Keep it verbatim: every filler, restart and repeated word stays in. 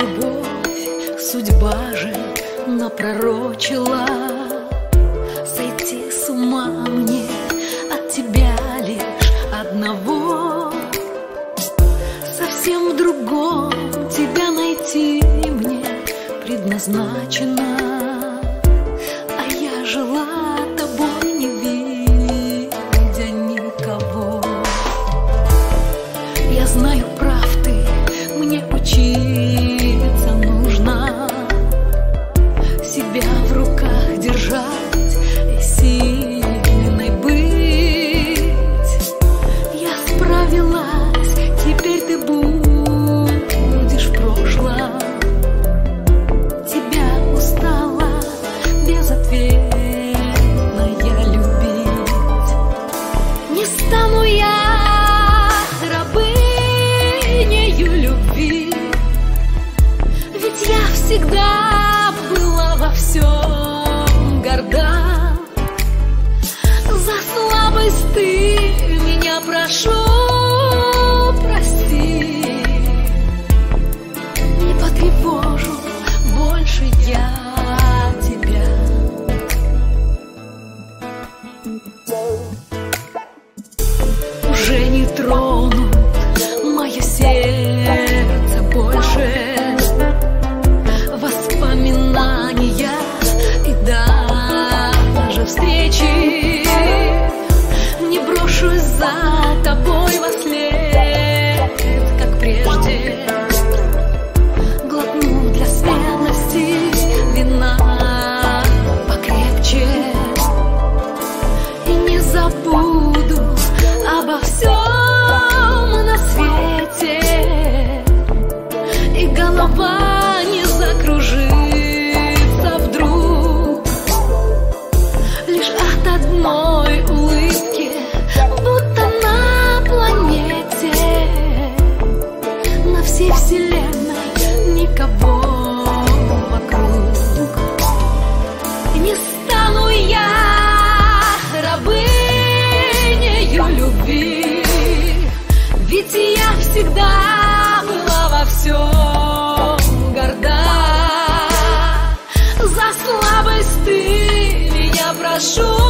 любовь судьба же напророчила. Сойти с ума мне от тебя лишь одного. Совсем в другом тебя найти мне предназначено. А я жила тобой, не видя никого. Я знаю, прав ты, мне учиться нужно, себя в руках держать и сильной быть. Я справилась, теперь ты будешь в прошлом. Тебя устала безответно я любить. Не стану я всегда была во всем горда. За слабость ты меня прошу, прости. Не потревожу больше я тебя. Уже не тронут мое сердце больше воспоминания и даже встречи. Не брошусь за тобой вослед, как прежде, глотнув для смелости вина покрепче. И не забуду обо всем на свете, и голова не закружится вдруг лишь от одной улыбки, будто на планете, на всей вселенной никого вокруг. Не стану я рабынею любви, ведь я всегда была во всем горда. За слабость ты меня прошу,